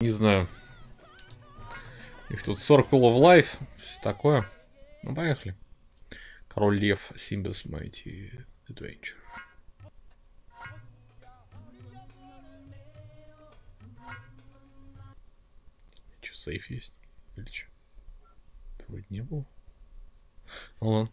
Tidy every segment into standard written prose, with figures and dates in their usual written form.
Не знаю. Их тут Circle of Life. Все такое. Ну, поехали. Король Лев. Simba's Mighty Adventure. Че, сейф есть? Или что? Вроде не было. Ну ладно.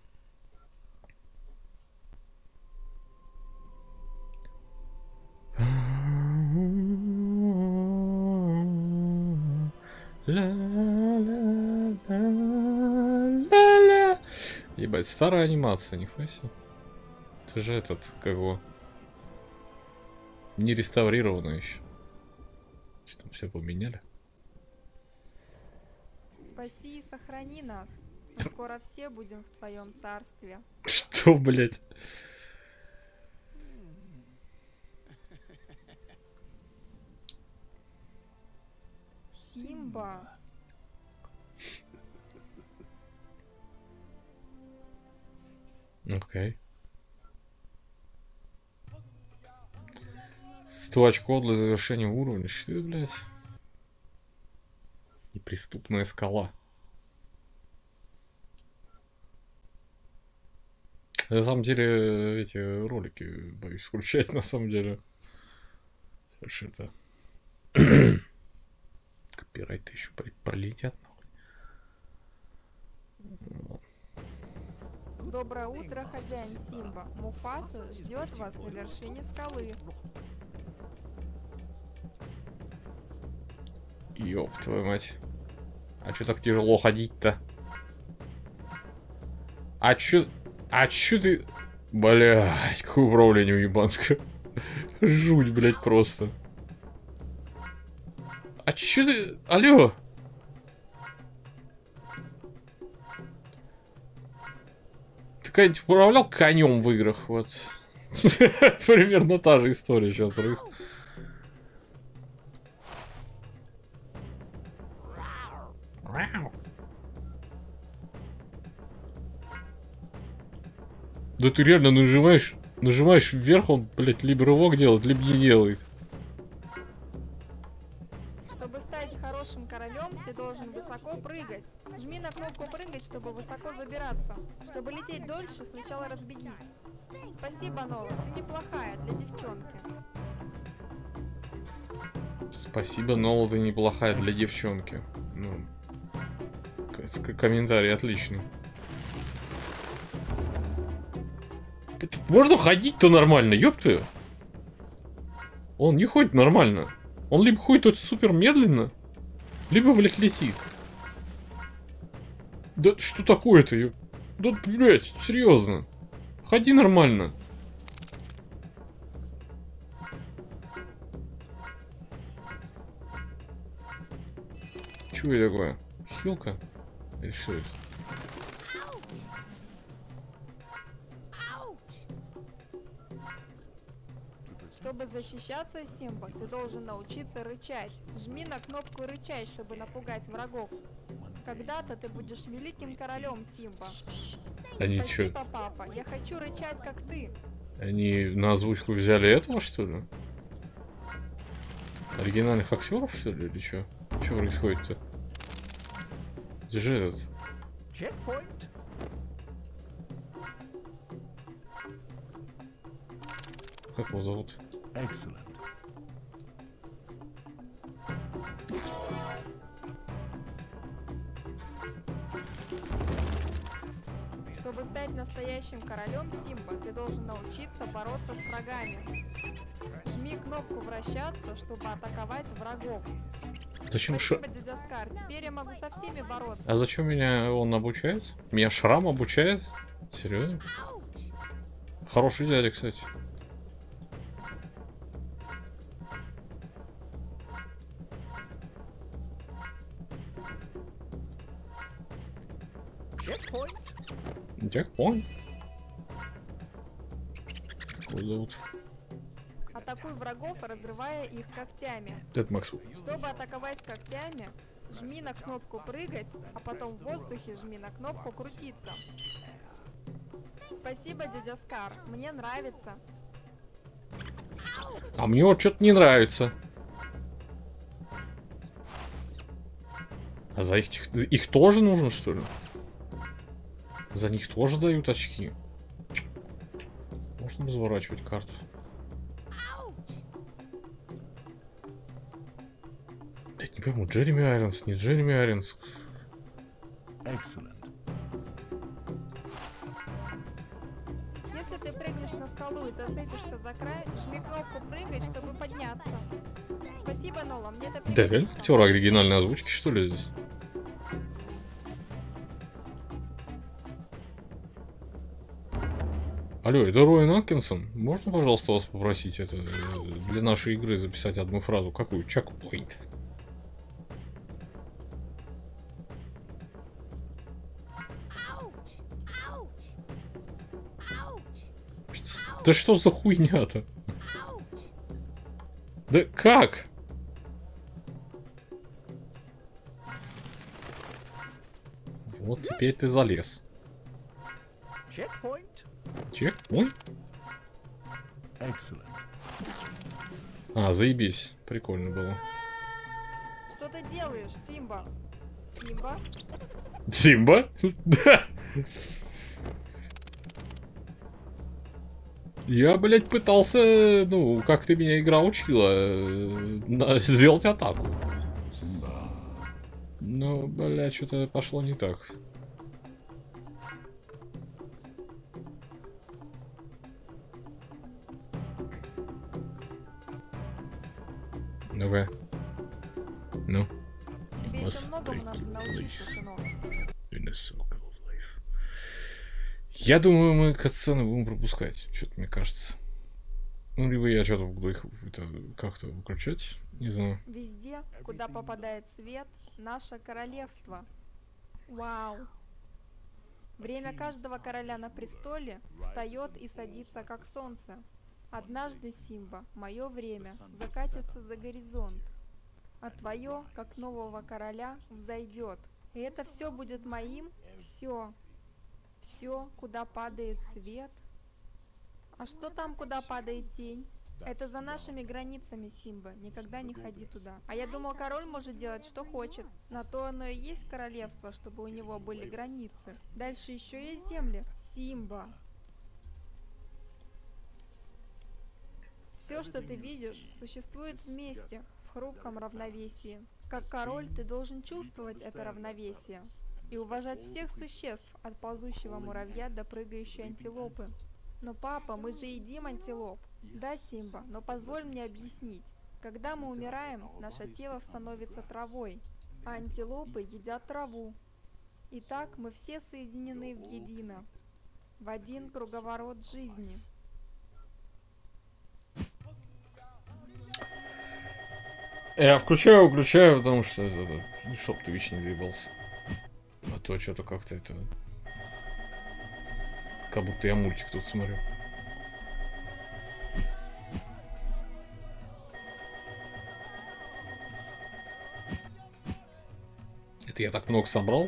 Ебать, старая анимация, нихуя себе. Это же этот, как его, не реставрировано еще. Что там все поменяли? Спаси и сохрани нас. Мы скоро все будем в твоем царстве. Что, блять? Симба. Окей. 100 очков для завершения уровня. Что, блядь? Неприступная скала. На самом деле, эти ролики боюсь включать, на самом деле. Совершенно. Копирайты еще пролетят, нахуй. Доброе утро, хозяин Симба. Муфаса ждет вас на вершине скалы. Ёб твою мать. А чё так тяжело ходить-то? А чё ты... Блядь, какое управление уебанское. Жуть, блядь, просто. А чё ты... Алло? Ты когда-нибудь управлял конем в играх? Вот. Примерно та же история сейчас происходит. Да ты реально нажимаешь вверх, он, блядь, либо рывок делает, либо не делает. Чтобы стать хорошим королем, ты должен высоко прыгать. Жми на кнопку прыгать, чтобы высоко забираться. Чтобы лететь дольше, сначала разбегись. Спасибо, Нола, ты неплохая для девчонки. Спасибо, Нола, ты неплохая для девчонки. Ну, комментарий отличный. Тут можно ходить-то нормально, ёпты. Он не ходит нормально. Он либо ходит очень супер медленно, либо, блядь, летит. Да что такое-то, ёп? Да, блядь, серьезно. Ходи нормально. Чего это такое? Хилка? Или что это? Чтобы защищаться, Симба, ты должен научиться рычать. Жми на кнопку рычать, чтобы напугать врагов. Когда-то ты будешь великим королем, Симба. Они Спасибо, папа. Я хочу рычать, как ты. Они на озвучку взяли этого, что ли? Оригинальных актеров, что ли, или что? Что происходит-то? Где же этот? Как его зовут? Чтобы стать настоящим королем, Симба, ты должен научиться бороться с врагами. Жми кнопку вращаться, чтобы атаковать врагов. Зачем Спасибо, дядя Скар. Теперь я могу со всеми бороться. А зачем меня он обучает? Меня Шрам обучает? Серьезно? Хороший дядя, кстати. Джекпоинт. Как его зовут? Атакуй врагов, разрывая их когтями. Это Макс. Чтобы атаковать когтями, жми на кнопку прыгать, а потом в воздухе жми на кнопку крутиться. Спасибо, дядя Скар. Мне нравится. А мне вот что-то не нравится. А за их тоже нужно, что ли? За них тоже дают очки. Можно разворачивать карту. Да не пойму, Джереми Айронс, не Джереми Айронс. Если ты прыгнешь на скалу и зацепишься за край, жми кнопку «Прыгать», чтобы подняться. Спасибо, Нола, мне это Да, реально пригодится. актер оригинальной озвучки, что ли, здесь? Алло, это Роуэн Аткинсон? Можно, пожалуйста, вас попросить это для нашей игры записать одну фразу? Какую? Чекпоинт. Да что за хуйня-то? Да как? Вот теперь ты залез. Чекпоинт? А, заебись. Прикольно было. Что ты делаешь, Симба? Симба? Симба? Да. Я, блядь, пытался, ну, как ты меня игра учила, сделать атаку. Но, блядь, что-то пошло не так. Ну-ка. Ну. Тебе еще многому надо научиться, сынок. Я думаю, мы катсцены будем пропускать. Что-то мне кажется. Ну, либо я что-то буду их как-то выключать. Не знаю. Везде, куда попадает свет, наше королевство. Вау! Время каждого короля на престоле встает и садится, как солнце. Однажды, Симба, мое время закатится за горизонт, а твое, как нового короля, взойдет. И это все будет моим, все. Все, куда падает свет. А что там, куда падает тень? Это за нашими границами, Симба. Никогда не ходи туда. А я думал, король может делать, что хочет. На то оно и есть королевство, чтобы у него были границы. Дальше еще есть земли. Симба. Все, что ты видишь, существует вместе, в хрупком равновесии. Как король, ты должен чувствовать это равновесие и уважать всех существ, от ползущего муравья до прыгающей антилопы. Но, папа, мы же едим антилоп. Да, Симба, но позволь мне объяснить. Когда мы умираем, наше тело становится травой, а антилопы едят траву. Итак, мы все соединены в едино, в один круговорот жизни. Я выключаю, потому что чтоб ты вечно не доебался. А то что-то как-то это... Как будто я мультик тут смотрю. Это я так много собрал?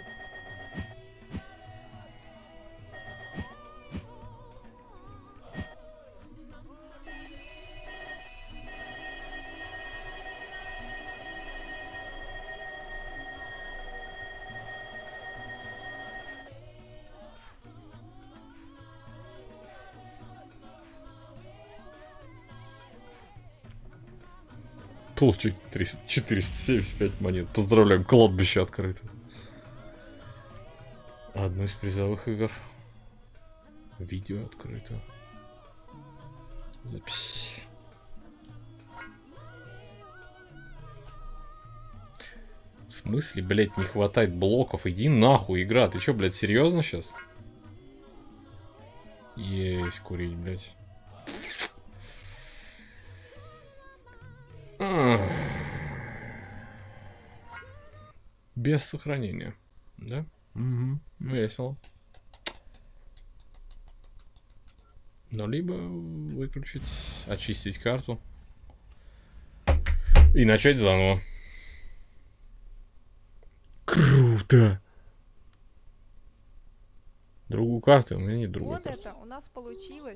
Получить 475 монет. Поздравляем, кладбище открыто. Одно из призовых игр. Видео открыто. Запись. В смысле, блядь, не хватает блоков? Иди нахуй, игра. Ты чё, блядь, серьезно сейчас? Есть курить, блядь. Без сохранения. Да? Угу. Весело. Но либо выключить, очистить карту и начать заново. Круто! Другую карту? У меня нет другой Вот карты. это у нас получилось.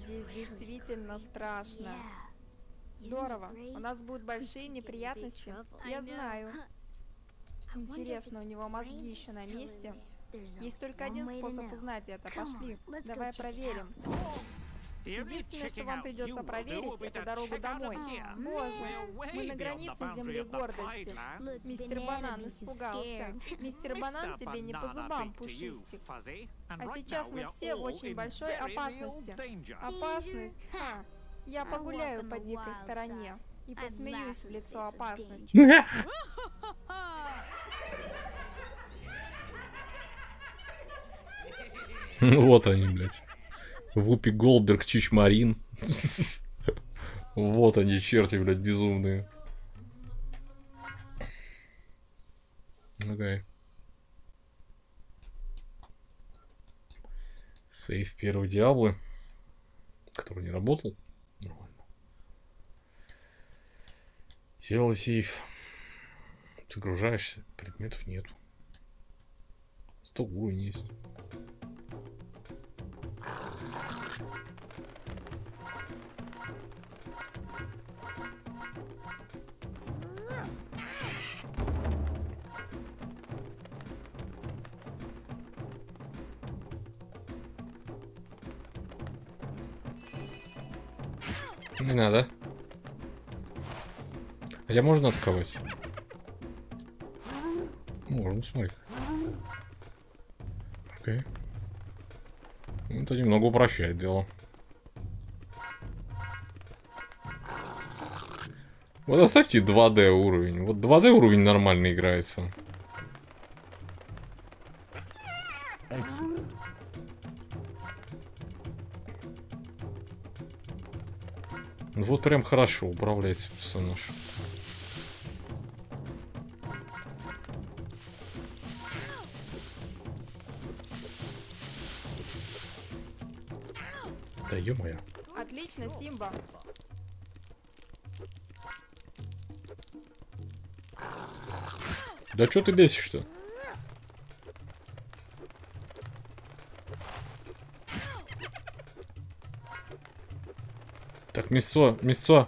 Здесь действительно страшно. Здорово. У нас будут большие неприятности. Я знаю. Интересно, у него мозги еще на месте? Есть только один способ узнать это. Пошли. Давай проверим. Единственное, что вам придется проверить, это дорогу домой. Боже, мы на границе земли и гордости. Мистер Банан испугался. Мистер Банан тебе не по зубам, Пушистик. А сейчас мы все в очень большой опасности. Опасность? Ха! Я погуляю по дикой стороне и посмеюсь в лицо опасности. Вот они, блядь. Вупи Голдберг, Чичмарин. Вот они, черти, блядь, безумные. Окей. Сейф первой Диаблы, который не работал. Нормально. Сделал сейф. Загружаешься, предметов нет. 100 уровень есть. Не надо. Хотя можно отковать. Можно, смотри. Окей. Это немного упрощает дело. Вот оставьте 2D уровень. Вот 2D уровень нормально играется. Вот прям хорошо управляется персонаж. Да ё-моё. Отлично, Симба. Да чё ты бесишь-то? Так, мясо.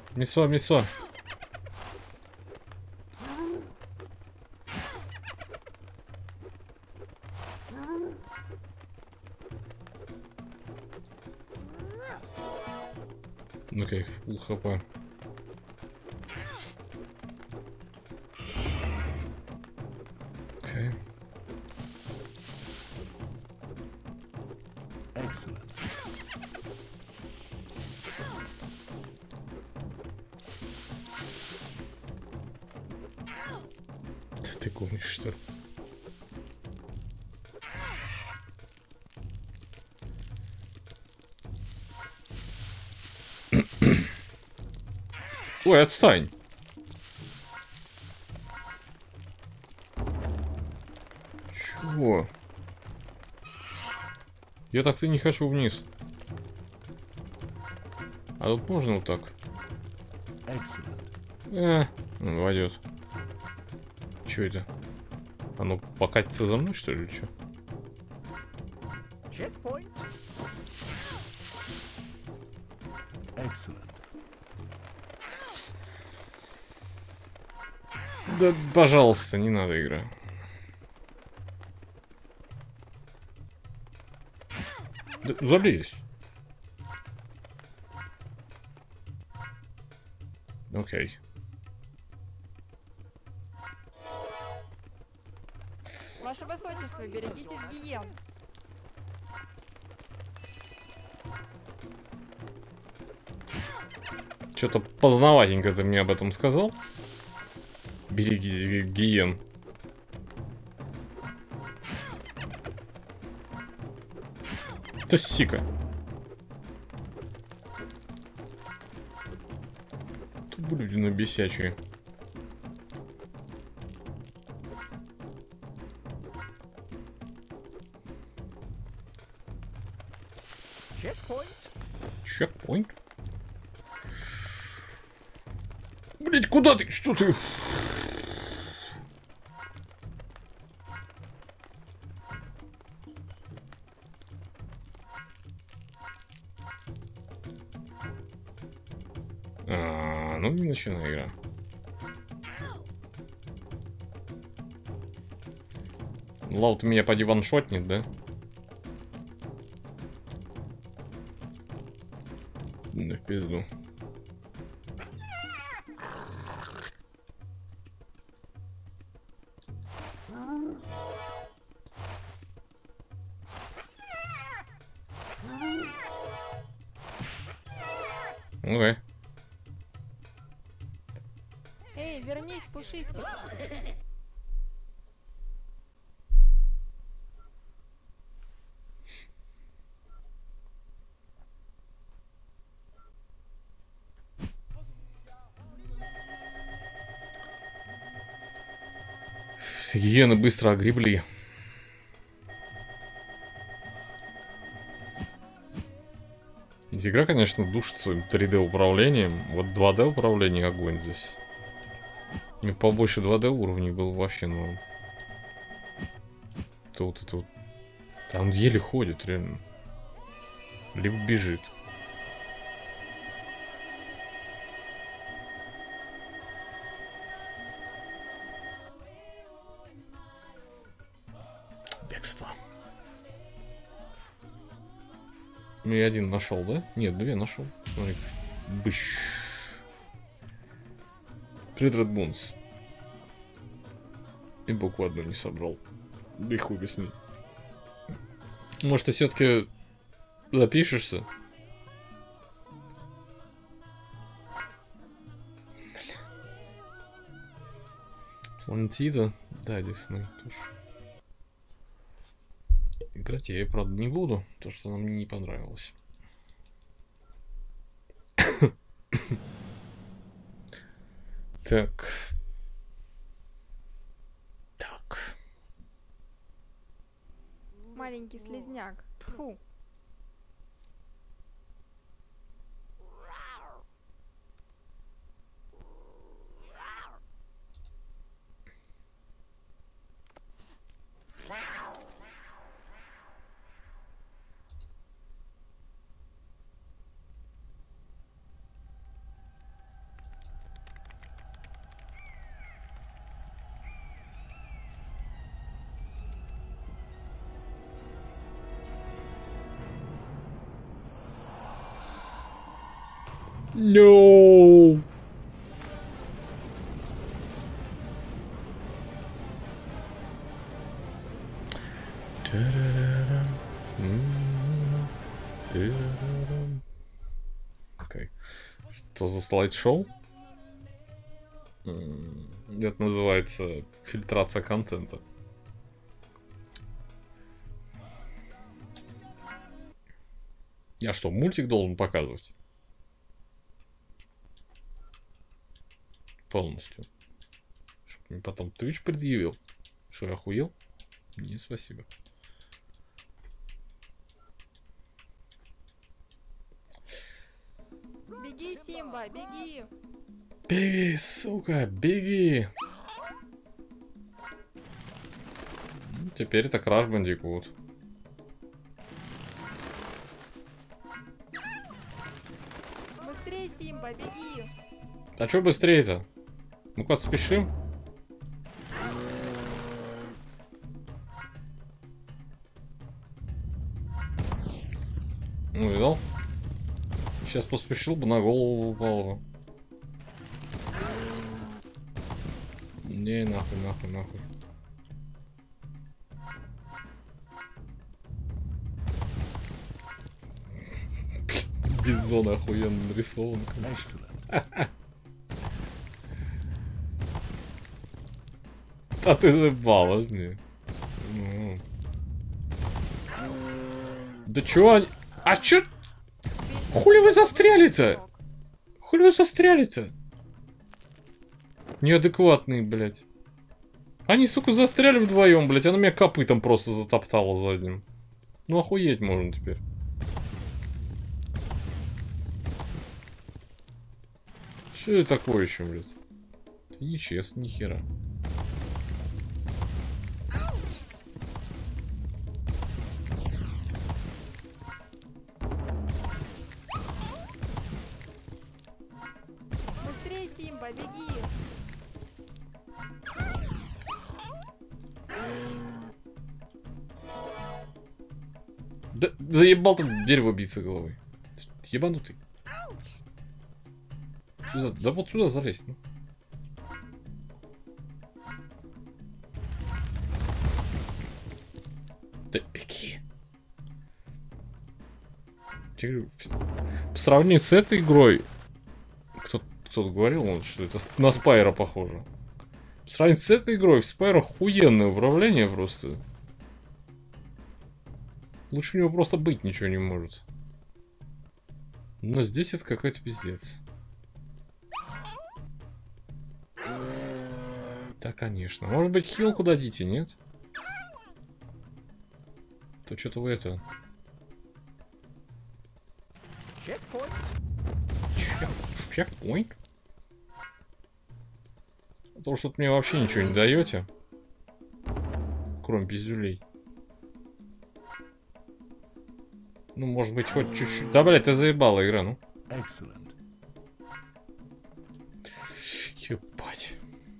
Окей, фулл хп. Окей. Ты гонишь, что ли? Ой, отстань. Чего? Я так-то не хочу вниз. А тут можно вот так? Пойдет. Че это? Оно покатится за мной, что ли, или что? Да, пожалуйста, не надо игра. Да, залезь. Окей. Ваше Высочество, берегитесь гиен. Что-то поздноватенько ты мне об этом сказал. Береги гиен. Это сика. Тут блюдина бесячие. Чекпоинт? Блять, куда ты? Что ты? А, ну не начинай игра. Лаут меня поди ваншотнет, да? Да в пизду. Окей. Эй, вернись, пушистик. Гиены быстро огребли. Игра, конечно, душит своим 3D управлением. Вот 2D управление огонь здесь. Мне побольше 2D уровней было вообще, ну. То вот это вот. Там еле ходит, реально. Либо бежит. Бегство. Ну я один нашел, да? Нет, две нашел. Смотри. Быщ. Привет, Red Bones. И букву одну не собрал. Да и хуй бы с ней. Может, ты все-таки запишешься? Флантида. Да, Дисней тоже. Играть я, правда, не буду, потому что она мне не понравилась. Так. Так. Маленький слизняк. Фу. No. Окей. Что за слайд-шоу? Это называется фильтрация контента. Я что, мультик должен показывать? Полностью. Чтоб мне потом Twitch предъявил. Что, я охуел? Не, спасибо. Беги, Симба, беги. Беги, сука, беги. Ну, теперь это Crash Bandicoot. Быстрее, Симба, беги. А чё быстрее-то? Ну-ка, спешим. Ну, видал? Сейчас поспешил бы, на голову упал бы. Не, нахуй, нахуй, нахуй. Бизон охуенно нарисован, конечно. А ты заебала мне. Да чё они... А чё... Хули вы застряли-то? Хули вы застряли-то? Неадекватные, блядь. Они, сука, застряли вдвоем, блядь. Она меня копытом просто затоптала задним. Ну охуеть можно теперь. Что это такое еще, блядь? Это нечестно, нихера. Быстрее, Давай, беги. Да заебал ты в дерево биться головой. Ебанутый. Сюда, да вот сюда залезь, ну. Да какие? По сравнению с этой игрой, кто-то говорил, что это на Спайра похоже. По сравнению с этой игрой, в Спайра охуенное управление просто. Лучше у него просто быть ничего не может. Но здесь это какой-то пиздец. Да, конечно. Может быть, хилку дадите, нет? То что-то вы это... Чекпоинт? Потому что мне вообще ничего не даете. Кроме пиздюлей. Ну, может быть, хоть чуть-чуть. Да, блядь, ты заебала игра, ну. Ебать.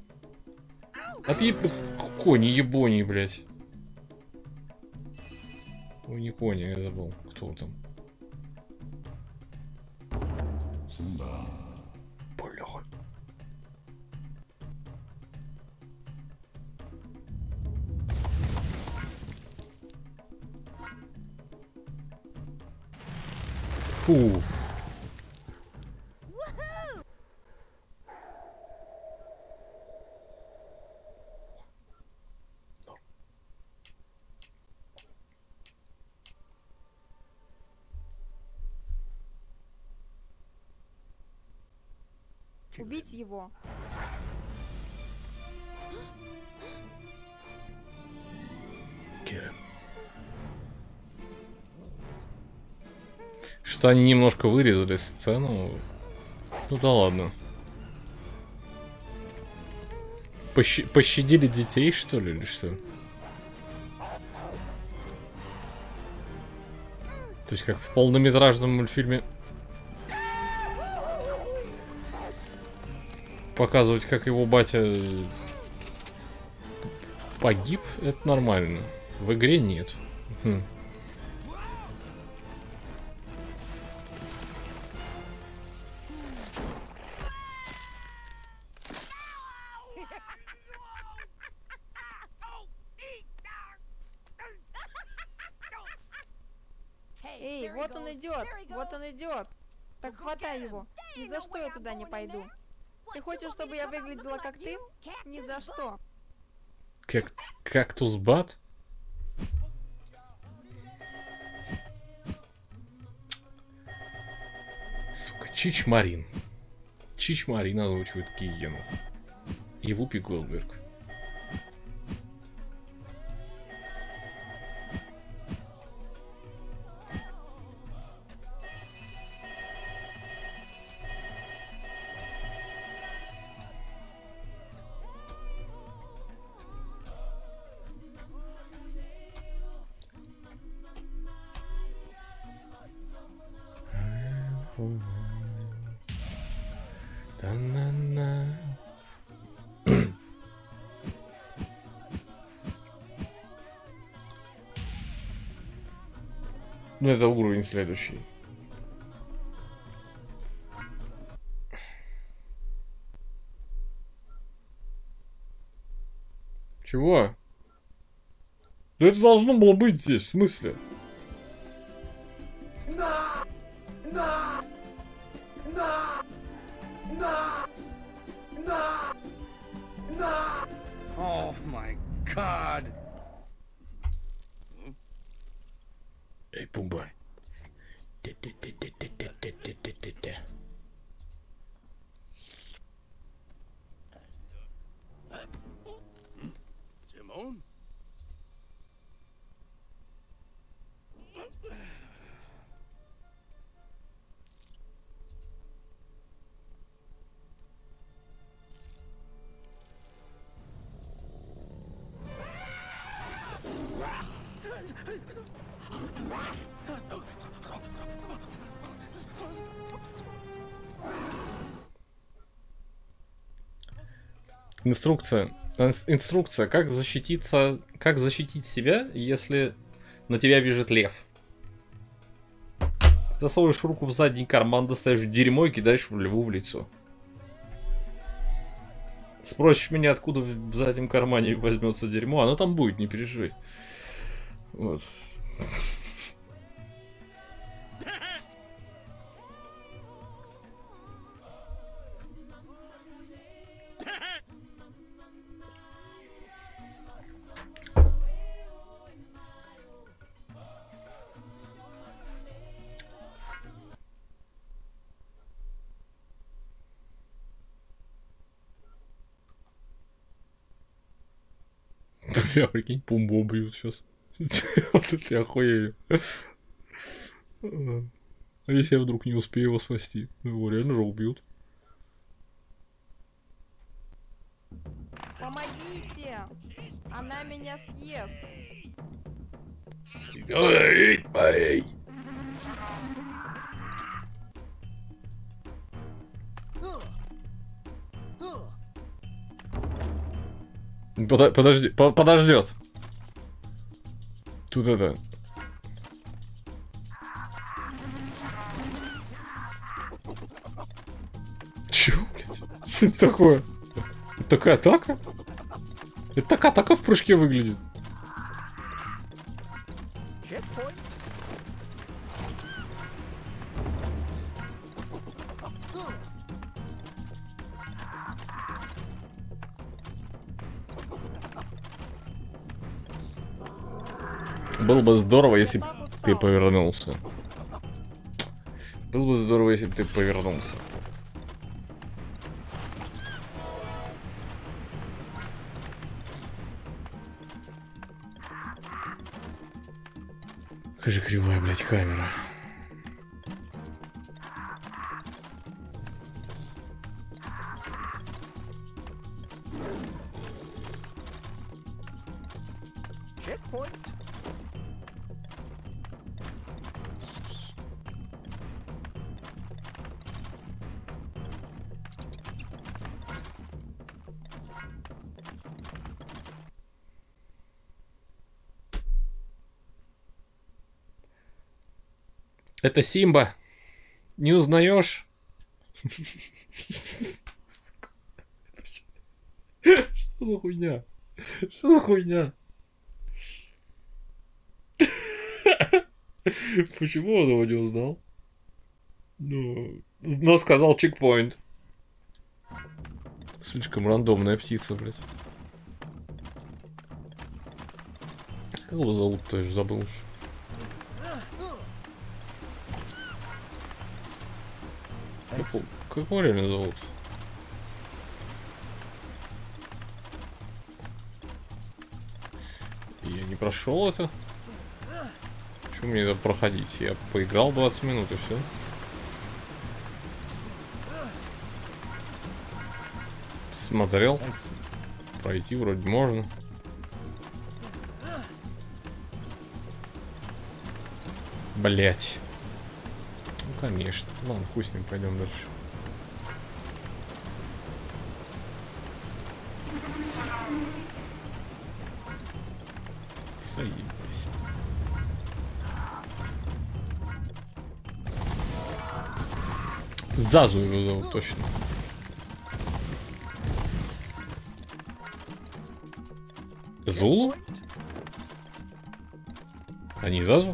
Кони, ебони, блядь. Ой, не кони, это был. Кто там? Бля. Фу. Убить его. Кира. Что они немножко вырезали сцену. Ну да ладно. Пощадили детей, что ли, или что? То есть как в полнометражном мультфильме показывать, как его батя погиб, это нормально. В игре нет. Хм. Эй, вот он идет, вот он идет. Так хватай его. Ни за что я туда не пойду. Ты хочешь, чтобы я выглядела как ты? Ни за что. Как кактус бат? Сука, Чичмарин. Чичмарин озвучивает Гиену. И Вупи Голдберг. Та-на-на. Ну, это уровень следующий. Чего? Да это должно было быть здесь, в смысле? Oh my God! Эй, Пумба. Timon? Инструкция. Инструкция, как защититься, как защитить себя, если на тебя бежит лев. Засовываешь руку в задний карман, достаешь дерьмо и кидаешь в льву в лицо. Спросишь меня, откуда в заднем кармане возьмется дерьмо, оно там будет, не переживай. Вот. Бля, прикинь, Пумбо убьют сейчас. Вот это я охуею. А если я вдруг не успею его спасти? Его реально же убьют. Помогите! Она меня съест! Подожди, подождет. Тут это. Чего, блядь? Что это такое? Это такая атака? Это такая атака в прыжке выглядит. Было бы здорово, если бы ты повернулся. Было бы здорово, если бы ты повернулся. Какая же кривая, блядь, камера. Это Симба. Не узнаешь? Что за хуйня? Что за хуйня? Почему он его не узнал? Ну, но сказал чекпоинт. Слишком рандомная птица, блядь. Как его зовут, тоже забыл уж. Как его реально зовут? Я не прошел это. Почему мне это проходить? Я поиграл 20 минут и все. Посмотрел. Пройти вроде можно. Блять. Ну конечно. Ладно, хуй с ним, пойдем дальше. Заебись. Зазу его зовут точно. Зулу? А не Зазу?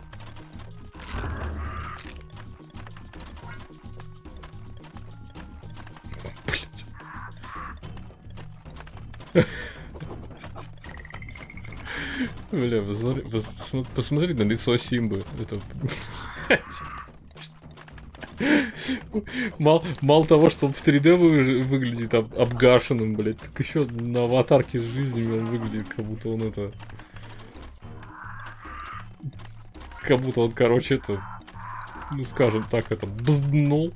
Бля, посмотри на лицо Симбы. Это... Мало того, что он в 3D выглядит обгашенным, блядь, так еще на аватарке с жизнями он выглядит, как будто он это... Как будто он, короче, это... Ну, скажем так, это бзднул.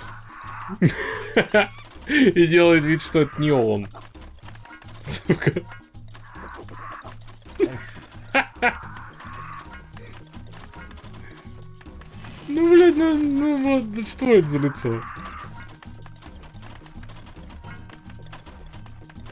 И делает вид, что это не он. Сука. Ну, блядь, ну вот, что это за лицо?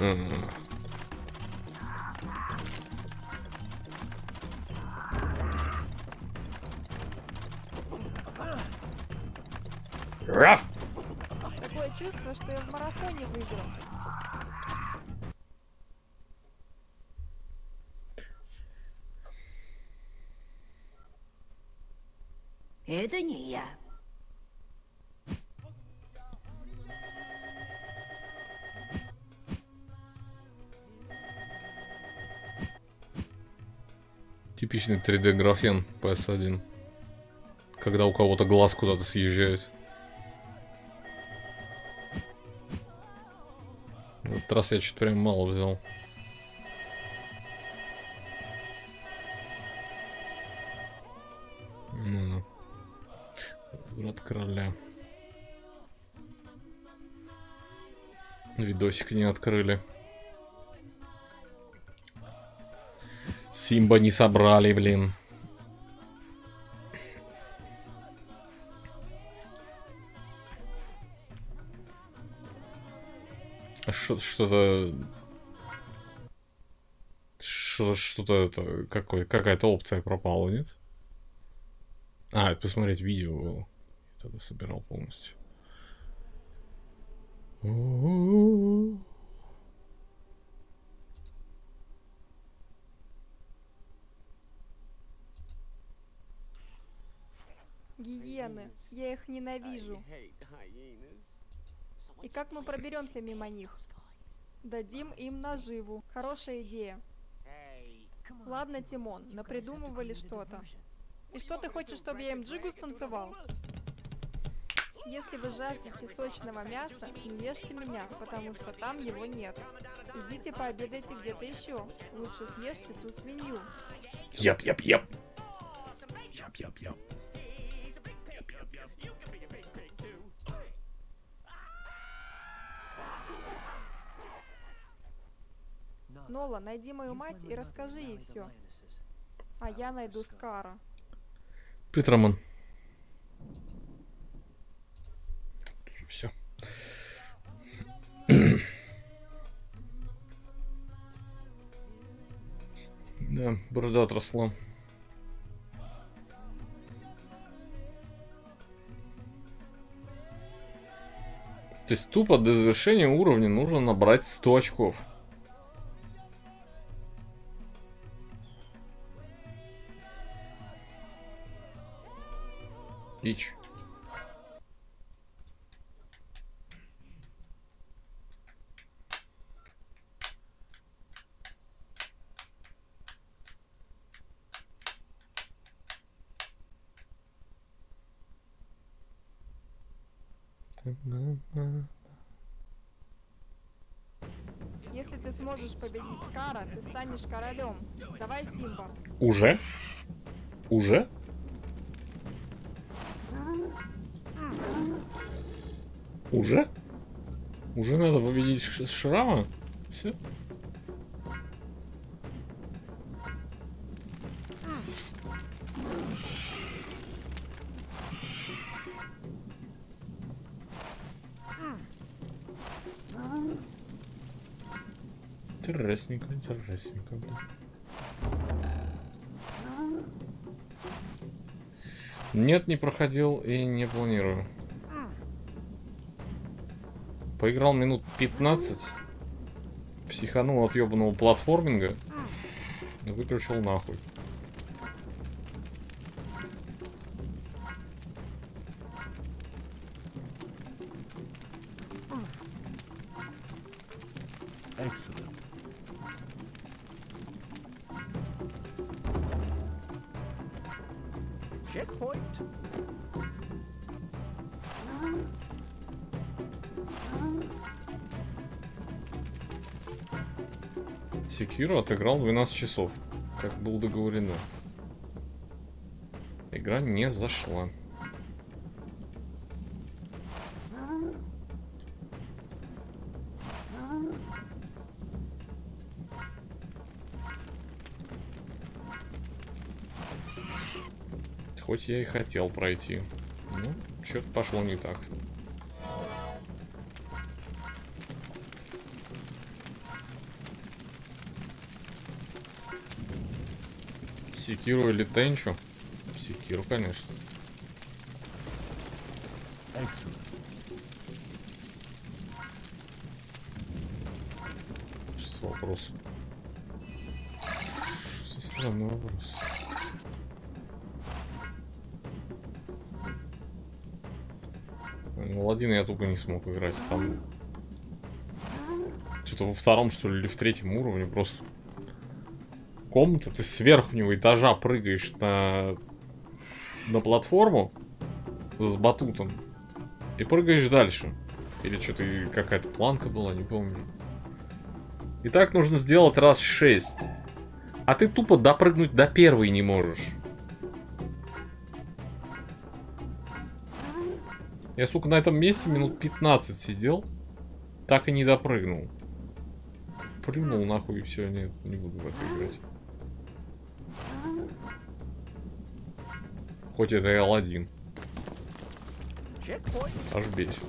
Раф! Такое чувство, что я в марафоне выиграл. Это не я. Типичный 3D графен PS1. Когда у кого-то глаз куда-то съезжает. В этот раз я что-то прям мало взял. Врат короля. Видосик не открыли. Симба не собрали, блин. Что-то это какая-то опция пропала, нет? А, посмотреть видео. Я тогда собирал полностью. Гиены. Я их ненавижу. И как мы проберемся мимо них? Дадим им наживу. Хорошая идея. Ладно, Тимон, напридумывали что-то. И что ты хочешь, чтобы я им джигу станцевал? Если вы жаждете сочного мяса, не ешьте меня, потому что там его нет. Идите пообедайте где-то еще. Лучше съешьте ту свинью. Яп. Нола, найди мою мать и расскажи ей все. А я найду Скара. Питерман. Все. Да, борода отросла. То есть тупо до завершения уровня нужно набрать 100 очков. Ич. Если ты сможешь победить Скара, ты станешь королем. Давай, Симба. Уже? Уже? Уже? Уже надо победить Шрама? Все? Интересненько, блин. Нет, не проходил и не планирую. Поиграл минут 15. Психанул от ебаного платформинга. И выключил нахуй. Секиро отыграл 12 часов, как было договорено. Игра не зашла. Хоть я и хотел пройти. Ну, что-то пошло не так. Секиру или Тенчу? Секиру, конечно. Сейчас вопрос. Что за странный вопрос? Ну, Аладдина я тупо не смог играть. Там что-то во втором, что ли, или в третьем уровне просто комната, ты с верхнего этажа прыгаешь на платформу с батутом и прыгаешь дальше. Или что-то какая-то планка была, не помню. И так нужно сделать раз 6. А ты тупо допрыгнуть до первой не можешь. Я, сука, на этом месте минут 15 сидел. Так и не допрыгнул. Плюнул нахуй и все, нет, не буду в это играть. Хоть это и Аладдин. Аж бесит.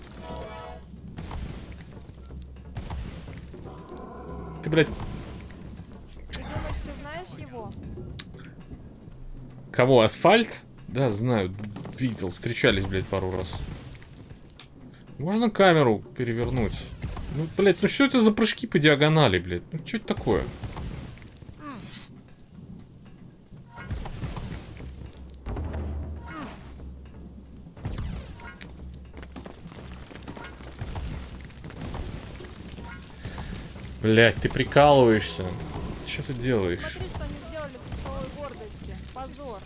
Ты, блядь... Ты думаешь, ты знаешь его? Кого, Асфальт? Да, знаю, видел, встречались, блядь, пару раз. Можно камеру перевернуть? Ну, блядь, ну что это за прыжки по диагонали, блядь? Ну что это такое? Блядь, ты прикалываешься. Что ты делаешь? Смотри, что они сделали со скалой гордости. Позор.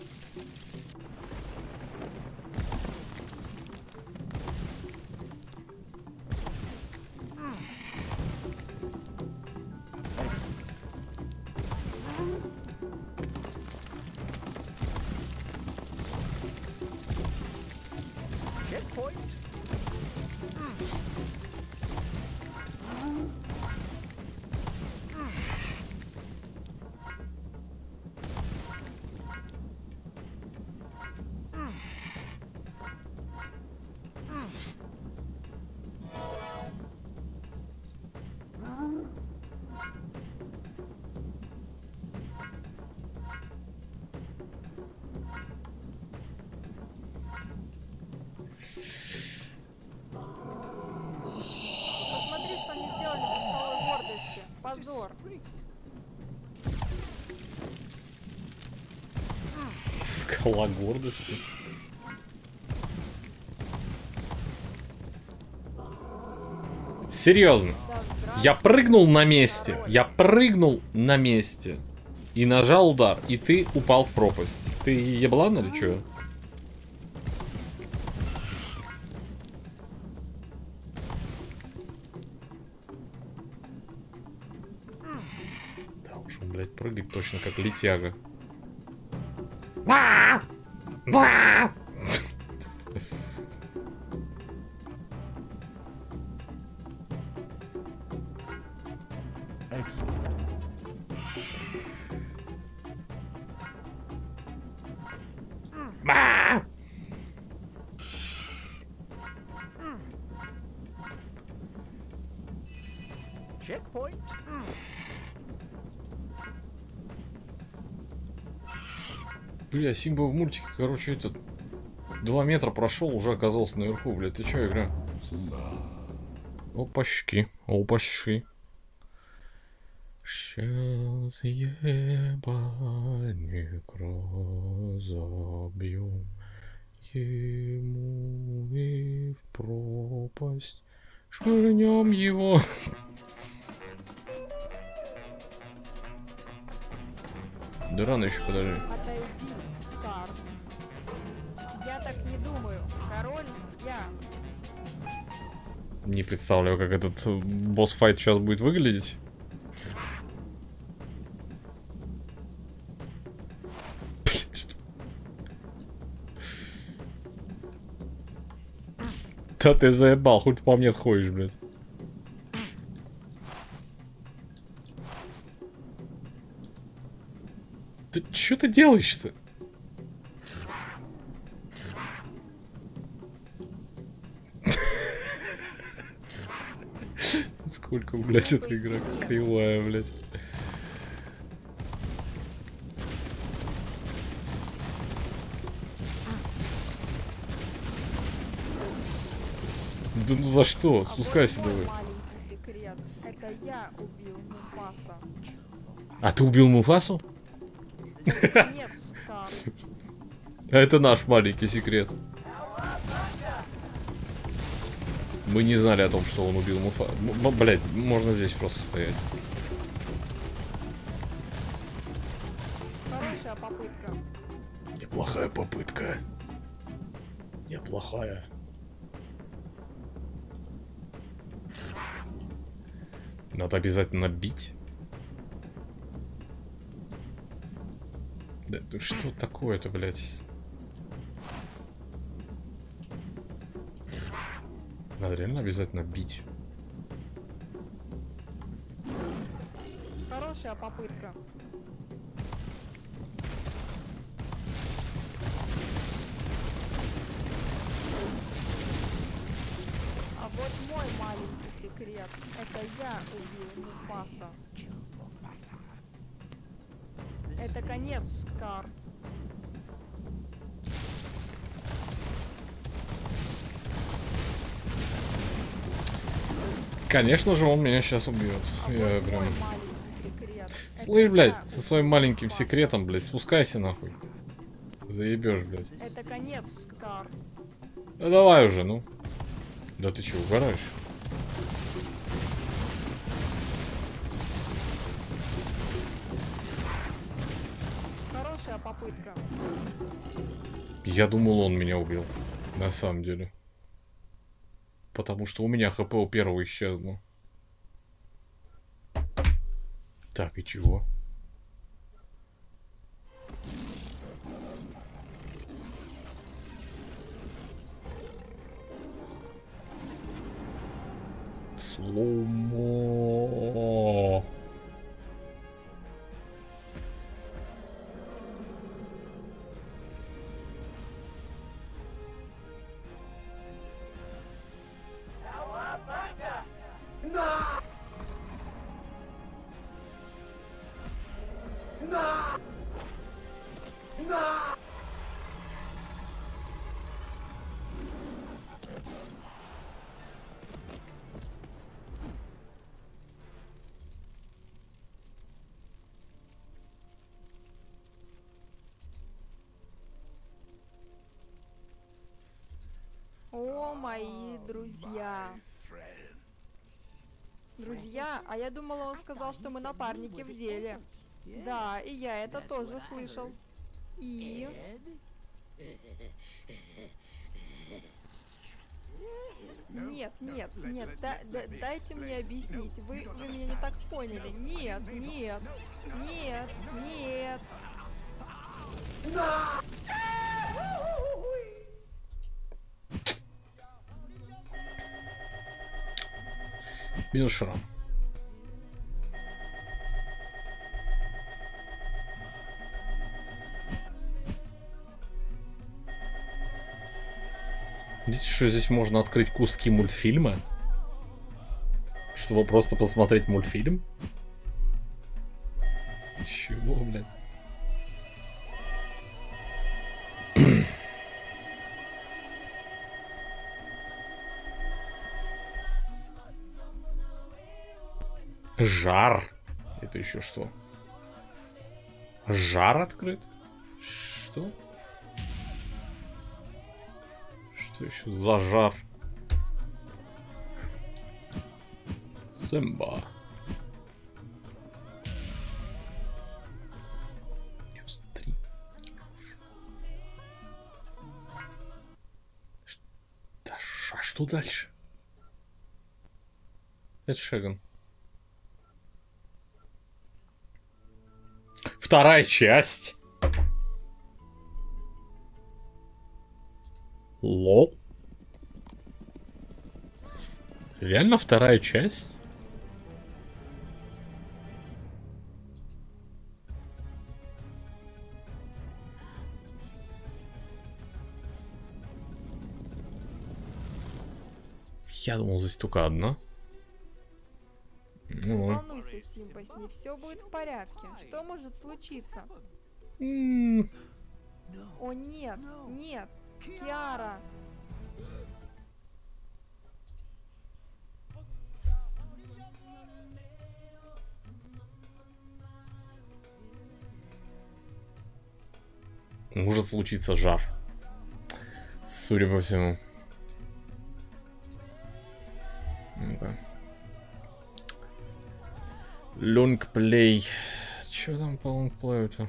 Посмотри, что они сделали со скалой гордости. Позор. Скала гордости. Серьезно. Я прыгнул на месте. Я прыгнул на месте. И нажал удар. И ты упал в пропасть. Ты еблан или что? Да уж он, блядь, прыгает точно как летяга. Бля, Симба в мультике, короче, этот 2 метра прошел, уже оказался наверху, блядь. Ты чё, игра? Опачки, опачки. Сейчас ебальник разобьем ему и в пропасть швырнем его. Да рано еще, подожди. Отойди, Стар. Я так не думаю. Король я. Не представляю, как этот босс-файт сейчас будет выглядеть. Да ты заебал, хоть по мне ходишь, блядь. Ты что ты делаешь-то? Сколько, блядь, эта игра кривая, блядь. Да ну за что? А Спускайся вот мой давай. маленький секрет. Это я убил Муфаса. А ты убил Муфасу? Нет, Скар. А это наш маленький секрет. Мы не знали о том, что он убил Муфасу. Блять, можно здесь просто стоять. Хорошая попытка. Неплохая попытка. Неплохая. Надо обязательно бить. Да, ну что такое-то, блядь? Надо реально обязательно бить. Хорошая попытка. А вот мой маленький секрет. Это я убил Муфаса. Это конец, Скар. Конечно же, он меня сейчас убьет. А Я вот прям... мой маленький секрет. Слышь, Это блядь, я со убил своим маленьким Муфаса. секретом, блядь, спускайся нахуй. Заебешь, блядь. Это конец, Скар. Да давай уже, ну. Да ты че, угораешь? Хорошая попытка. Я думал, он меня убил. На самом деле. Потому что у меня хп у первого исчезло. Так, и чего? Слоумо. О, мои друзья. Друзья, а я думала, он сказал, что мы напарники в деле. Да, и я это тоже слышал. И... Нет, нет, нет, дайте мне объяснить. Вы меня не так поняли. Нет, нет, нет, нет. Минус шрам. Видите, что здесь можно открыть куски мультфильма? Чтобы просто посмотреть мультфильм? Чего, блядь? Жар. Это еще что? Жар открыт? Что? Что еще за жар? Сэмба. 93. Да, а что дальше? Это Шеган. Вторая часть. Лол. Реально вторая часть? Я думал, здесь только одна. Не волнуйся, Симпа, с ней все будет в порядке. Что может случиться? О нет, нет, Киара. Может случиться жар. Судя по всему. Ну-ка. Лонгплей. Чё там по лонгплею-то?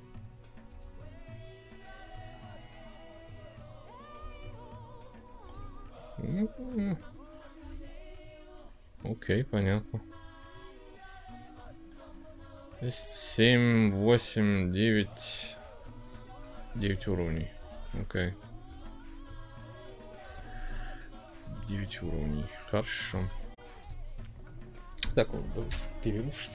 Окей, понятно. Есть 7, 8, 9. 9 уровней. Окей. 9 уровней. Хорошо. Так, вот, перерыв.